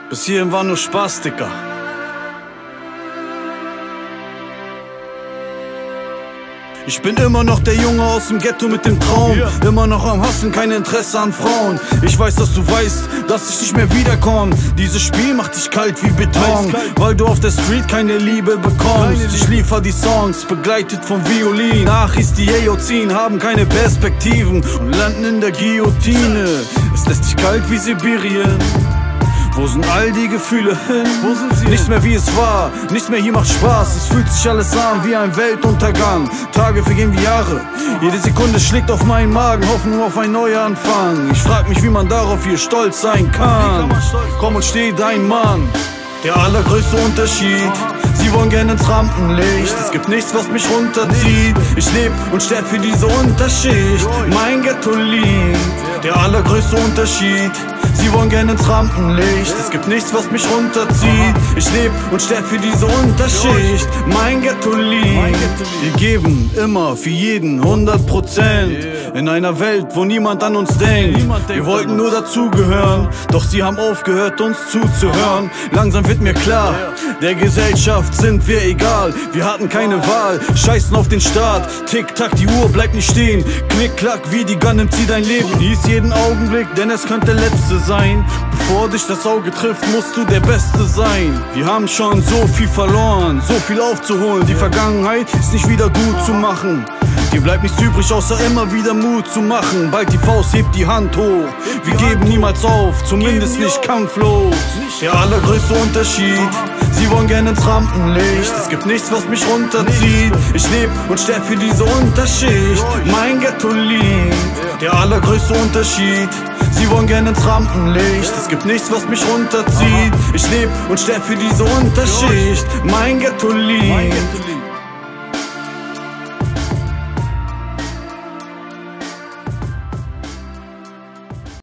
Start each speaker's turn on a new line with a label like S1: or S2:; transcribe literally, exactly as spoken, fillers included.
S1: Bis hierhin war nur Spaß, Dicker. Ich bin immer noch der Junge aus dem Ghetto mit dem Traum. Immer noch am Hassen, kein Interesse an Frauen. Ich weiß, dass du weißt, dass ich nicht mehr wiederkomme. Dieses Spiel macht dich kalt wie Beton, weil du auf der Street keine Liebe bekommst. Ich liefer die Songs, begleitet vom Violin. Nachricht, die Yayo ziehen, haben keine Perspektiven und landen in der Guillotine. Es lässt dich kalt wie Sibirien. Wo sind all die Gefühle hin? Wo sind sie? Nichts mehr wie es war, nichts mehr hier macht Spaß. Es fühlt sich alles an wie ein Weltuntergang. Tage vergehen wie Jahre, jede Sekunde schlägt auf meinen Magen. Hoffnung auf ein Neuanfang. Ich frag mich, wie man darauf hier stolz sein kann. Komm und steh dein Mann. Der allergrößte Unterschied, sie wollen gerne ins Rampenlicht. Es gibt nichts, was mich runterzieht. Ich leb und sterb für diese Unterschicht. Mein Ghetto-Lied. Der allergrößte Unterschied, sie wollen gerne ins Rampenlicht. Es gibt nichts, was mich runterzieht. Ich leb und sterb für diese Unterschicht. Mein Ghetto-Lied. Wir geben immer für jeden hundert Prozent. In einer Welt, wo niemand an uns denkt. Wir wollten nur dazugehören, doch sie haben aufgehört, uns zuzuhören. Langsam wird mir klar, der Gesellschaft sind wir egal. Wir hatten keine Wahl, scheißen auf den Staat. Tick-Tack, die Uhr bleibt nicht stehen. Knick-Klack, wie die Gun nimmt sie dein Leben. Lies jeden Augenblick, denn es könnte der letzte sein. Bevor dich das Auge trifft, musst du der Beste sein. Wir haben schon so viel verloren, so viel aufzuholen. Die Vergangenheit ist nicht wieder gut zu machen. Dir bleibt nichts übrig, außer immer wieder Mut zu machen. Bald die Faust, hebt die Hand hoch. Wir geben niemals auf, zumindest nicht kampflos. Der allergrößte Unterschied, sie wollen gerne ins Rampenlicht. Es gibt nichts, was mich runterzieht. Ich leb und sterb für diese Unterschicht. Mein Ghetto-Lied. Der allergrößte Unterschied, sie wollen gerne ins Rampenlicht. Es gibt nichts, was mich runterzieht. Ich leb und sterb für diese Unterschicht. Mein Ghetto-Lied.